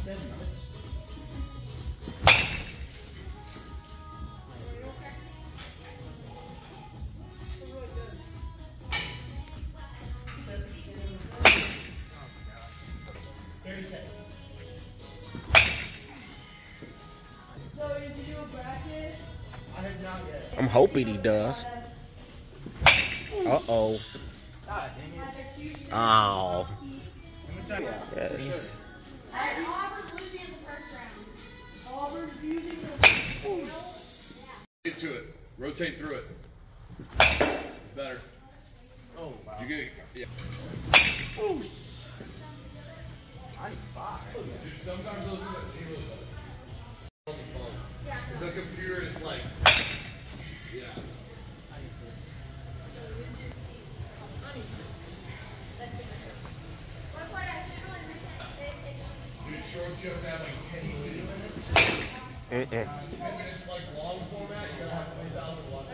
I'm hoping he does. Uh-oh. Oh. Yes. Auburn's losing in the first round. Auburn's using the... Get to it. Rotate through it. Better. Oh, wow. You get it. Yeah. Oof. 95. Dude, sometimes those are the really does. The computer is like, yeah. 96. Dude, shorts you have to have like 10 minutes. 10 minutes like long format, you gotta have 20,000 watts.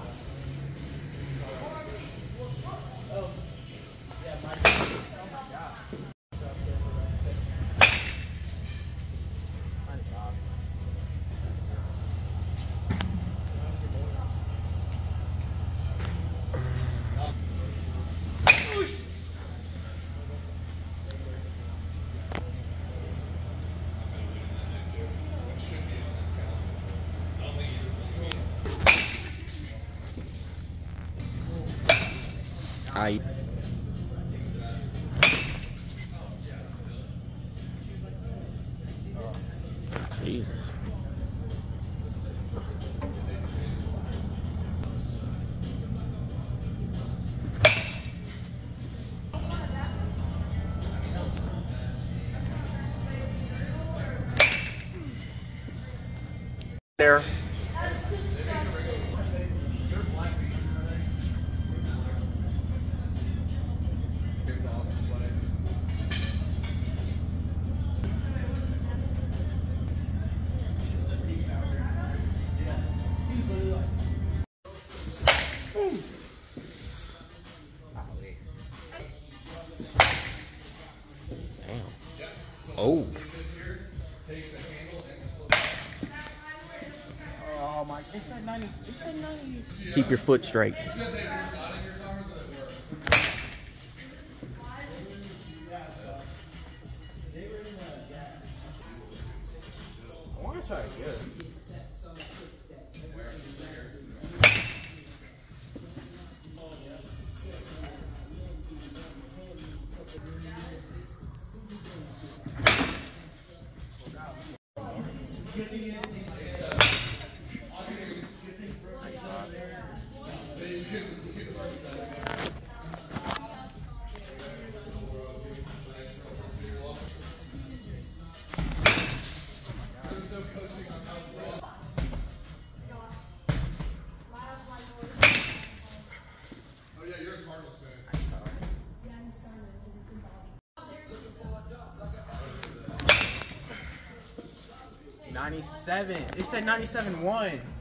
Oh. Yeah, my God. Jesus. There. Oh. Oh my, it said 90. It said 90. Keep your foot straight. I want to try it again. Oh yeah, you're a Cardinals fan. 97. It said 97-1.